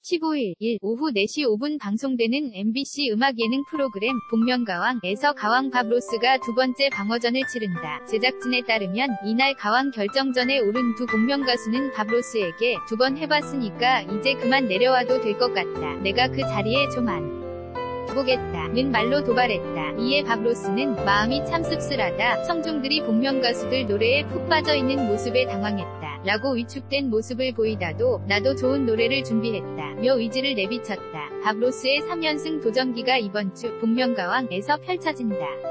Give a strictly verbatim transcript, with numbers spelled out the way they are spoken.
십오일 일 오후 네 시 오 분 방송되는 엠비씨 음악 예능 프로그램 복면가왕에서 가왕 밥로스가 두 번째 방어전을 치른다. 제작진에 따르면 이날 가왕 결정전에 오른 두 복면가수는 밥로스에게 두 번 해봤으니까 이제 그만 내려와도 될 것 같다. 내가 그 자리에 좀 안 보겠다 는 말로 도발했다. 이에 밥로스는 마음이 참 씁쓸하다. 청중들이 복면가수들 노래에 푹 빠져있는 모습에 당황했다. 라고 위축된 모습을 보이다도 나도 좋은 노래를 준비했다 며 의지를 내비쳤다. 밥로스의 삼 연승 도전기가 이번 주 복면가왕에서 펼쳐진다.